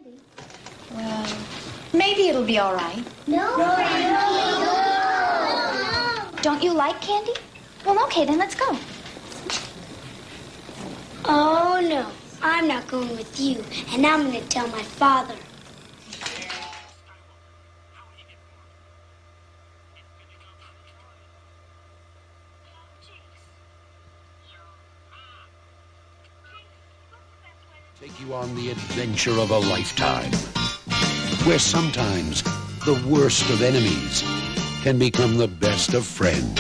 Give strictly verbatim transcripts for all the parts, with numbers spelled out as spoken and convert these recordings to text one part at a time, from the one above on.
Well, maybe it'll be all right. No, no, no, no. Don't you like candy? Well, okay, then let's go. Oh, no. I'm not going with you, and I'm going to tell my father. Take you on the adventure of a lifetime, where sometimes the worst of enemies can become the best of friends.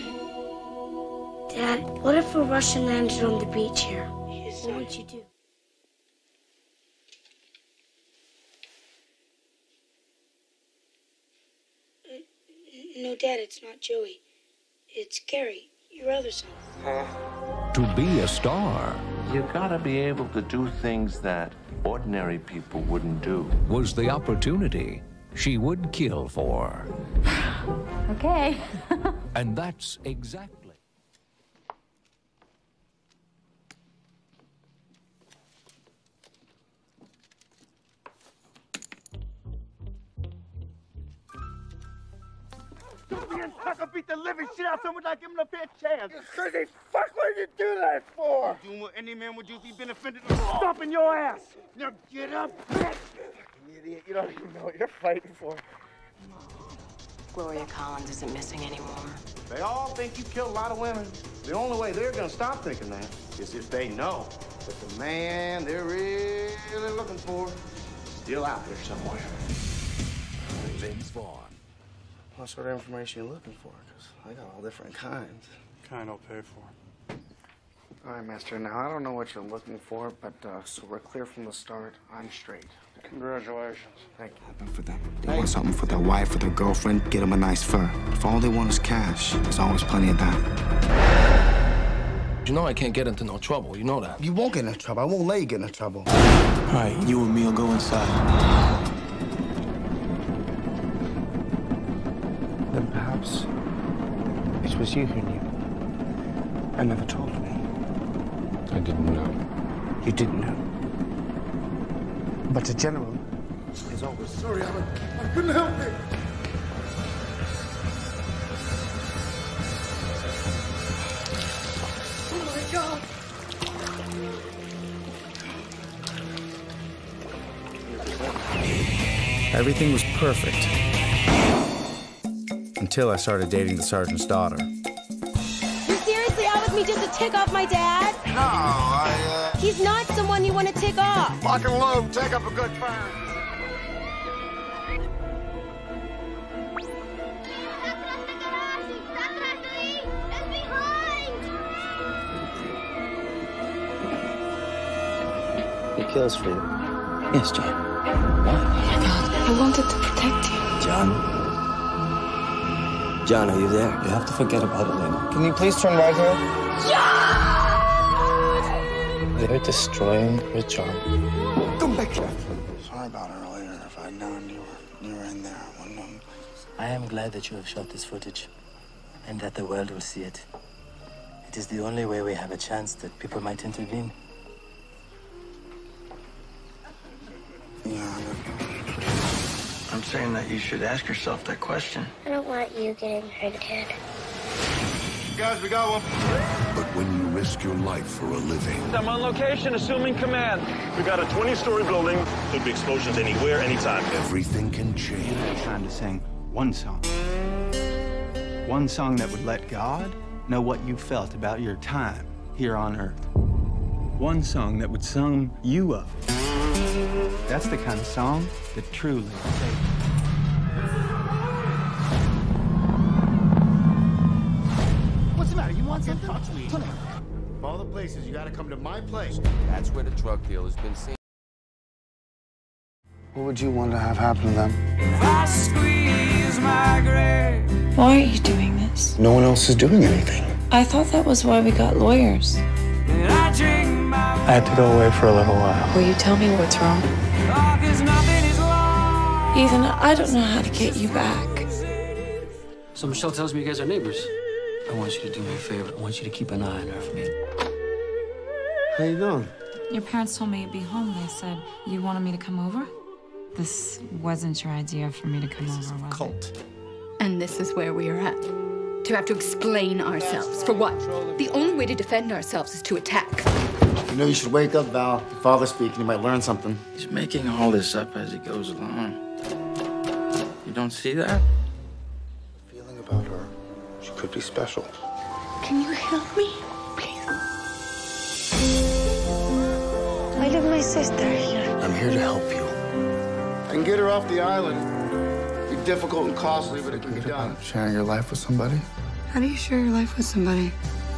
Dad, what if a Russian landed on the beach here? What would you do? No, Dad, it's not Joey. It's Gary, your other son. To be a star, you gotta be able to do things that ordinary people wouldn't do. Was the opportunity she would kill for. Okay. And that's exactly. I beat the living shit out of someone without giving him a fair chance. You crazy fuck, what did you do that for? I'm doing what any man would do if he'd been offended. Stomping your ass. Now get up, bitch. Fucking idiot, you don't even know what you're fighting for. Gloria Collins isn't missing anymore. They all think you killed a lot of women. The only way they're gonna stop thinking that is if they know that the man they're really looking for is still out there somewhere. Vince Vaughn. What sort of information you looking for? Because I got all different kinds. Kind I'll pay for. All right, Master, now I don't know what you're looking for, but uh, so we're clear from the start. I'm straight. Congratulations. Thank you. Happen for them. They want something for their wife or their girlfriend, get them a nice fur. If all they want is cash, there's always plenty of that. You know I can't get into no trouble, you know that. You won't get into trouble. I won't let you get into trouble. All right, you and me will go inside. Then perhaps it was you who knew and never told me. I didn't know. You didn't know. But a general is always... Sorry, Alan. I couldn't help it. Oh, my God. Everything was perfect. Until I started dating the sergeant's daughter. You seriously out with me just to tick off my dad? No, I, uh... He's not someone you want to tick off. Lock and load, take up a good burn. He kills for you. Yes, John. Oh my God, I wanted to protect you. John? John, are you there? You have to forget about it later. Can you please turn right here? John! They're destroying your charm. Come back here. Sorry about earlier. If I'd known you were, you were in there, I wouldn't have... I am glad that you have shot this footage and that the world will see it. It is the only way we have a chance that people might intervene. Yeah, I'm saying that you should ask yourself that question. I don't want you getting hurt, Dad. guys, we got one. But when you risk your life for a living... I'm on location, assuming command. We got a twenty-story building. Could be explosions anywhere, anytime. Everything can change. I'm trying to sing one song. One song that would let God know what you felt about your time here on Earth. One song that would sum you up. That's the kind of song that truly saves. What's the matter? You want something? Touch me. Of all the places, you gotta come to my place. That's where the drug deal has been seen. What would you want to have happen to them? I squeeze my grave. Why are you doing this? No one else is doing anything. I thought that was why we got lawyers. I had to go away for a little while. Will you tell me what's wrong? Ethan, I don't know how to get you back. So Michelle tells me you guys are neighbors. I want you to do me a favor. I want you to keep an eye on her for me. How you doing? Your parents told me you'd be home. They said you wanted me to come over. This wasn't your idea for me to come over, was Cult. it? And this is where we are at. To have to explain ourselves. For what? The only way to defend ourselves is to attack. You know, you should wake up, Val. Your father's speaking. You might learn something. He's making all this up as he goes along. You don't see that? Feeling about her. She could be special. Can you help me, please? I leave my sister here. I'm here to help you. I can get her off the island. It'd be difficult and costly, but it can be done. Sharing your life with somebody? How do you share your life with somebody?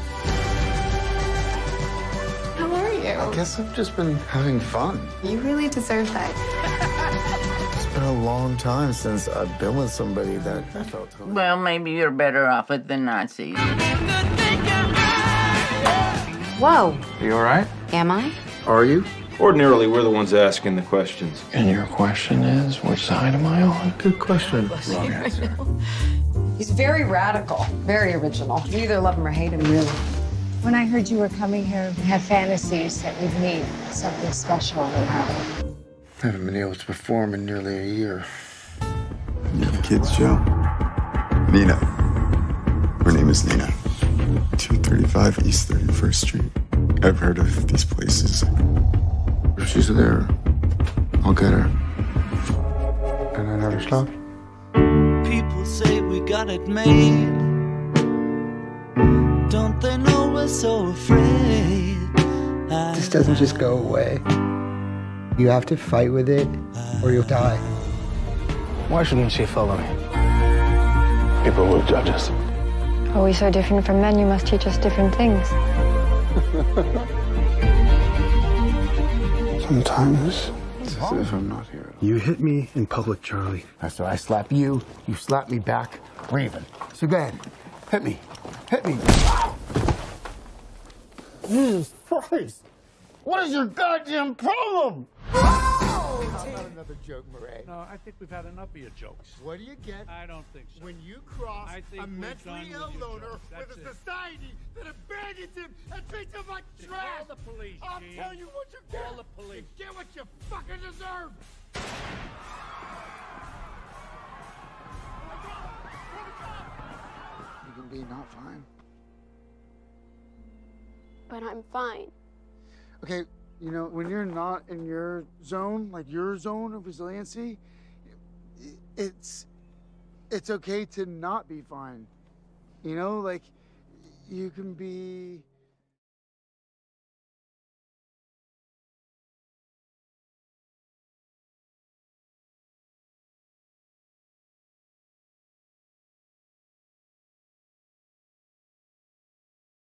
How are you? I guess I've just been having fun. You really deserve that. It's been a long time since I've been with somebody that I felt totally... Well, maybe you're better off with the Nazis. Whoa. Are you all right? Am I? Are you? Ordinarily, we're the ones asking the questions. And your question is, which side am I on? Good question. Wrong answer. He's very radical, very original. You either love him or hate him, really. When I heard you were coming here, I had fantasies that we'd meet. Something special would happen. I haven't been able to perform in nearly a year. You have kids, Joe? Nina. Her name is Nina. two thirty-five East thirty-first Street. I've heard of these places. If she's there, I'll get her. And I never stop. People say we got it made. Don't they know we're so afraid? This doesn't just go away. You have to fight with it, or you'll die. Why shouldn't she follow me? People will judge us. Are we so different from men? You must teach us different things. Sometimes it's as if I'm not here. You hit me in public, Charlie. So I slap you, you slap me back. We're even. So go ahead. Hit me. Hit me. Jesus Christ. What is your goddamn problem? Not another joke, Murray. No, I think we've had enough of your jokes. What do you get? I don't think so. When you cross I think a we're mentally done ill with your loner jokes. That's with a it. society that abandons him and treats him like trash. Call the police, I'll Gene. tell you what you get. Call the police. You get what you fucking deserve. You can be not fine. But I'm fine. Okay, you know, when you're not in your zone, like your zone of resiliency, it's it's okay to not be fine. You know, like you can be